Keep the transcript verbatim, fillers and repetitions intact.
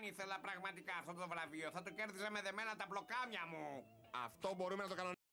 ήθελα πραγματικά αυτό το βραβείο, θα το κέρδιζα με δεμένα τα πλοκάμια μου. Αυτό μπορούμε να το κανονίσουμε.